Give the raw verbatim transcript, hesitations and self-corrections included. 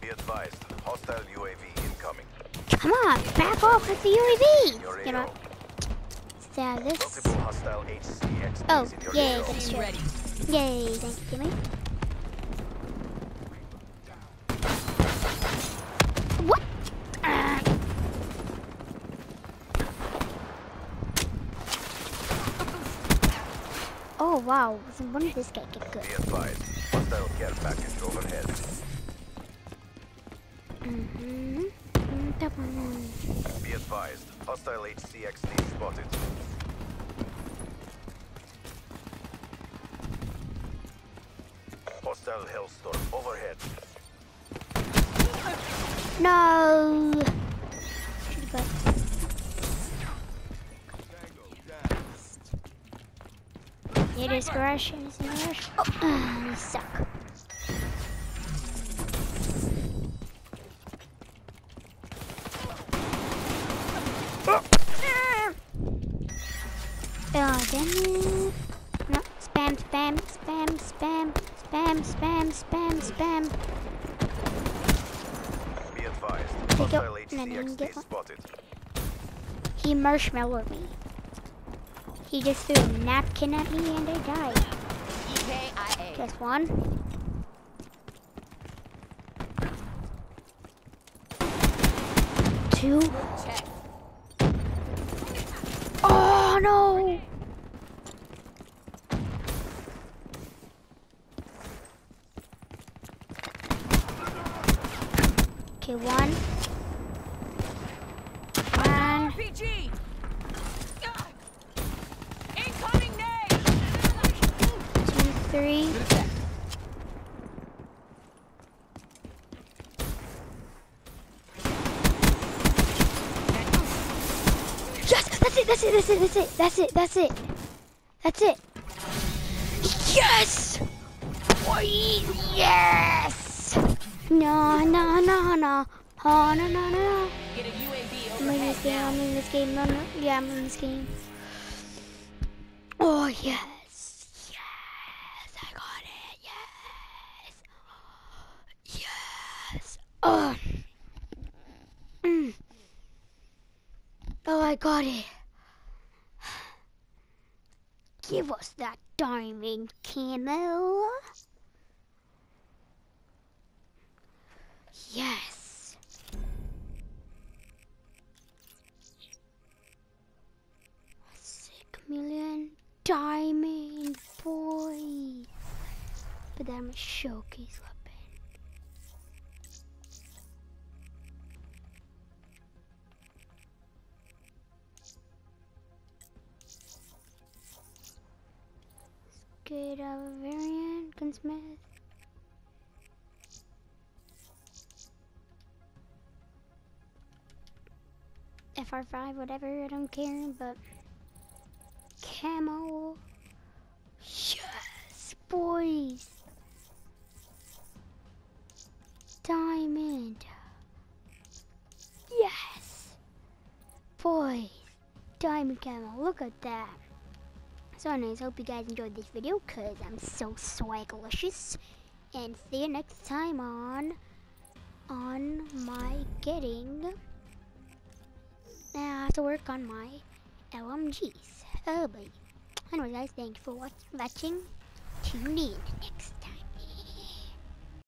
advised, hostile U A V incoming. Come on, back off with the U A V. Your You know. A O. So this. Multiple hostile H C X Ps Oh, in your yay, A O. that's true. Ready. Yay, thank you, Kimmy. What? Ah. Oh wow, when did this guy get good? Be advised, hostile care package overhead. Mm-hmm. Be advised, hostile H C X P spotted. Hostile Hellstorm overhead. No. Should've got- It is rush, it is rush. Oh, uh, you suck. Oh, damn it. No, spam, spam, spam, spam, spam, spam, spam, spam. Be advised, Take out- hostile no, no, H C X P get one. spotted. He marshmallowed me. He just threw a napkin at me and I died. E K I A. Just one. Two. Check. Oh no! Okay, one. One, R P G. Incoming nade. two, three. Yes! That's it, that's it, that's it, that's it, that's it, that's it. That's it. Yes! Boy, yes! No, no, no, no. Oh, no, no, no. Get a U A V I'm in this overhead game, now. I'm in this game, no, no. Yeah, I'm in this game. Oh, yes. Yes, I got it, yes. Yes. Oh. Mm. Oh, I got it. Give us that diamond camo. Yes. Six million diamond boy. But that I'm a showcase weapon. Get a variant, gunsmith. F R five, whatever, I don't care, but camo. Yes, boys. Diamond. Yes. Boys. Diamond camo, look at that. So anyways, hope you guys enjoyed this video, cause I'm so swagalicious. And see you next time on, on my getting, I have to work on my L M Gs. Oh boy. Anyways guys, thank you for watch, watching. Tune in next